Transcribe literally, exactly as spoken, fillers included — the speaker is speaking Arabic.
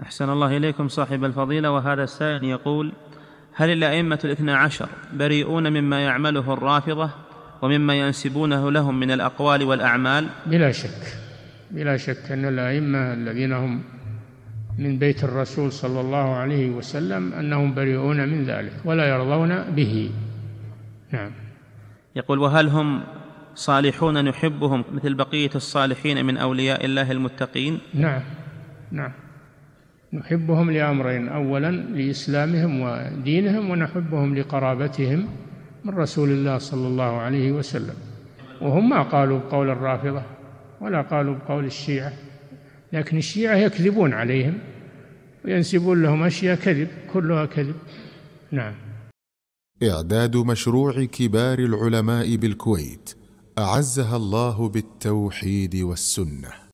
أحسن الله إليكم صاحب الفضيلة. وهذا السائل يقول: هل الأئمة الاثنى عشر بريئون مما يعمله الرافضة ومما ينسبونه لهم من الأقوال والأعمال؟ بلا شك بلا شك أن الأئمة الذين هم من بيت الرسول صلى الله عليه وسلم أنهم بريئون من ذلك ولا يرضون به. نعم. يقول: وهل هم صالحون نحبهم مثل بقية الصالحين من أولياء الله المتقين؟ نعم نعم نحبهم لأمرين: أولا لإسلامهم ودينهم، ونحبهم لقرابتهم من رسول الله صلى الله عليه وسلم. وهم ما قالوا بقول الرافضة ولا قالوا بقول الشيعة، لكن الشيعة يكذبون عليهم وينسبون لهم أشياء كذب، كلها كذب. نعم. إعداد مشروع كبار العلماء بالكويت أعزها الله بالتوحيد والسنة.